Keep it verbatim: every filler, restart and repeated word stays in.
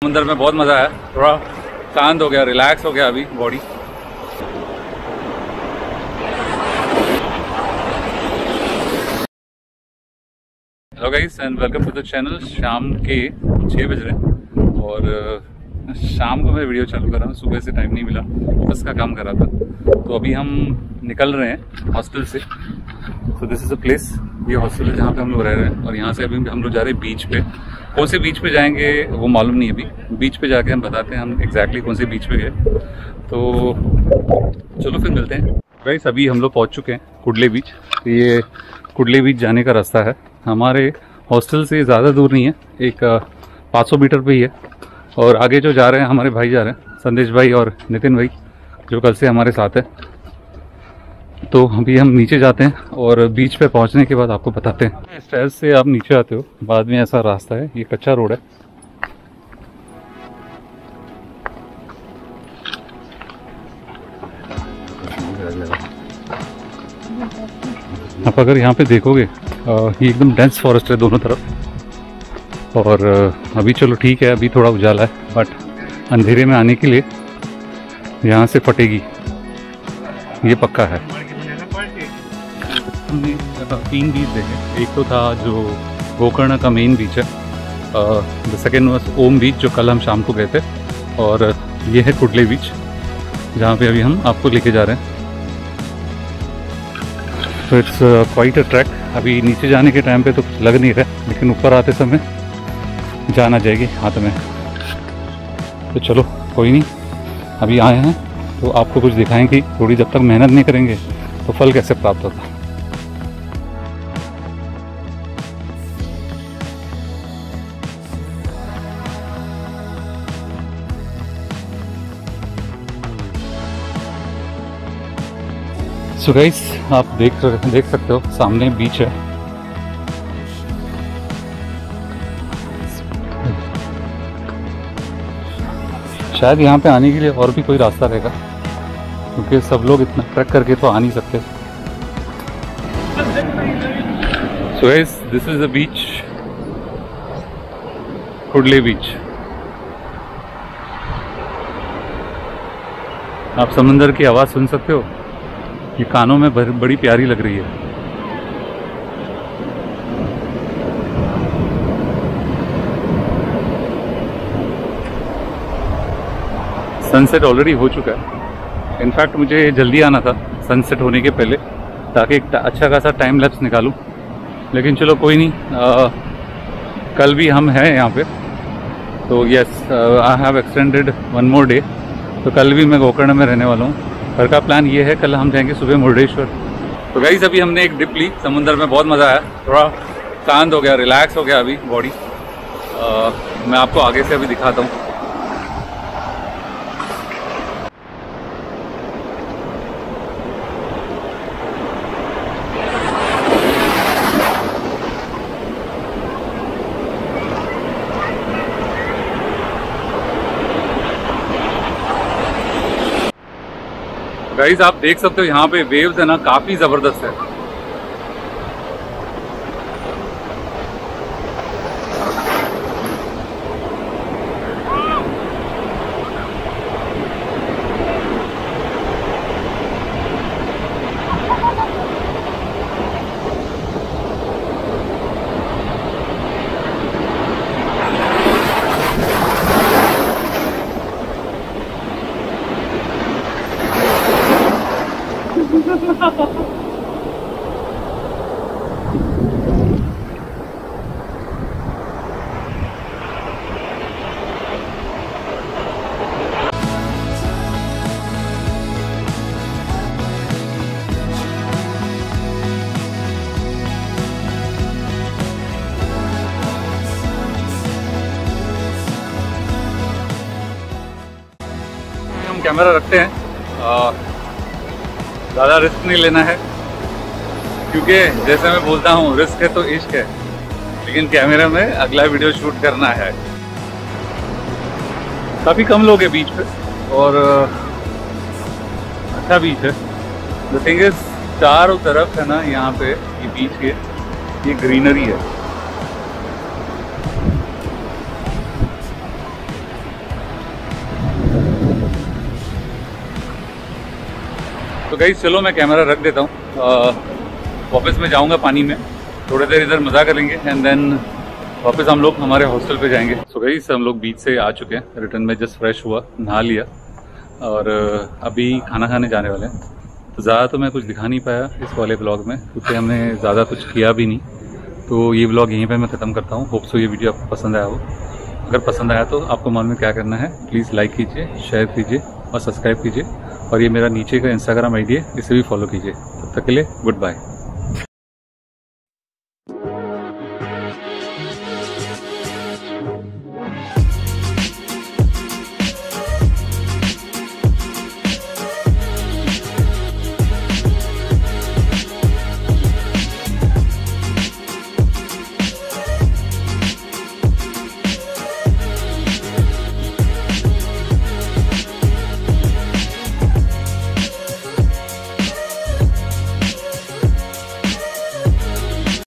समुंदर में बहुत मज़ा आया, थोड़ा शांत हो गया, रिलैक्स हो गया अभी body. Hello guys and welcome to the channel. शाम के छः बज रहे हैं और शाम को मैं वीडियो चालू कर रहा हूँ। सुबह से टाइम नहीं मिला, बस का काम कर रहा था। तो अभी हम निकल रहे हैं हॉस्टल से। तो दिस इज़ अ प्लेस, ये हॉस्टल है जहाँ पे हम लोग रह रहे हैं। और यहाँ से अभी हम लोग जा रहे हैं बीच पे। कौन से बीच पे जाएंगे वो मालूम नहीं अभी। बीच पे जाके हम बताते हैं हम एग्जैक्टली कौन से बीच पे गए। तो चलो फिर मिलते हैं। गाइस अभी हम लोग पहुँच चुके हैं कुडले बीच। तो ये कुडले बीच जाने का रास्ता है, हमारे हॉस्टल से ज़्यादा दूर नहीं है, एक पाँच सौ मीटर पे ही है। और आगे जो जा रहे हैं हमारे भाई जा रहे हैं, संदेश भाई और नितिन भाई, जो कल से हमारे साथ है। तो अभी हम नीचे जाते हैं और बीच पे पहुंचने के बाद आपको बताते हैं। स्टेयर्स से आप नीचे आते हो, बाद में ऐसा रास्ता है, ये कच्चा रोड है। आप अगर यहाँ पे देखोगे ये एकदम डेंस फॉरेस्ट है दोनों तरफ। और अभी चलो ठीक है, अभी थोड़ा उजाला है, बट अंधेरे में आने के लिए यहाँ से फटेगी, ये पक्का है। हमने तीन बीच देखे, एक तो था जो गोकर्ण का मेन बीच है, the second was Om beach जो कल हम शाम को गए थे, और ये है कुडले बीच जहाँ पे अभी हम आपको लेके जा रहे हैं। तो इट्स क्वाइट अ ट्रैक। अभी नीचे जाने के टाइम पे तो कुछ लग नहीं रहा, लेकिन ऊपर आते समय जान आ जाएगी हाथ में। तो चलो कोई नहीं, अभी आए हैं तो आपको कुछ दिखाएंगे। थोड़ी जब तक मेहनत नहीं करेंगे तो फल कैसे प्राप्त होता। सो गाइस आप देख देख सकते हो सामने बीच है। शायद यहाँ पे आने के लिए और भी कोई रास्ता रहेगा, क्योंकि सब लोग इतना ट्रैक करके तो आ नहीं सकते। So guys this is the beach, Kudle beach. आप समुंदर की आवाज़ सुन सकते हो, ये कानों में बड़ी प्यारी लग रही है। सनसेट ऑलरेडी हो चुका है। इनफैक्ट मुझे जल्दी आना था सनसेट होने के पहले, ताकि एक अच्छा खासा टाइम लैप्स निकालूं, लेकिन चलो कोई नहीं। आ, कल भी हम हैं यहाँ पे, तो yes I have extended one more day. तो कल भी मैं गोकर्ण में रहने वाला हूँ। घर का प्लान ये है, कल हम जाएंगे सुबह मुर्डेश्वर। तो गाइस अभी हमने एक डिप ली समुंदर में, बहुत मज़ा आया, थोड़ा शांत हो गया, रिलैक्स हो गया अभी बॉडी। मैं आपको आगे से अभी दिखाता हूँ। गाइस आप देख सकते हो यहाँ पे वेव्स है ना, काफ़ी ज़बरदस्त है। कैमरा रखते हैं, ज़्यादा रिस्क नहीं लेना है, क्योंकि जैसे मैं बोलता हूँ रिस्क है तो इश्क है, लेकिन कैमरा में अगला वीडियो शूट करना है। काफ़ी कम लोग हैं बीच पे और अच्छा बीच है। द थिंग इज चारों तरफ है ना यहाँ पे ये बीच के ये ग्रीनरी है। तो गाइस चलो मैं कैमरा रख देता हूँ, वापस मैं जाऊँगा पानी में, थोड़ी देर इधर मज़ा करेंगे एंड देन वापस हम लोग हमारे हॉस्टल पे जाएंगे। सो गाइस हम लोग बीच से आ चुके हैं, रिटर्न में जस्ट फ्रेश हुआ, नहा लिया और अभी खाना खाने जाने वाले हैं। तो ज़्यादा तो मैं कुछ दिखा नहीं पाया इस वाले ब्लॉग में क्योंकि हमने ज़्यादा कुछ किया भी नहीं। तो ये ब्लॉग यहीं पे मैं ख़त्म करता हूँ। होप सो ये वीडियो आपको पसंद आया हो। अगर पसंद आया तो आपको मन में क्या करना है, प्लीज़ लाइक कीजिए, शेयर कीजिए और सब्सक्राइब कीजिए। और ये मेरा नीचे का इंस्टाग्राम आई डी है, इसे भी फॉलो कीजिए। तब तक के लिए गुड बाय।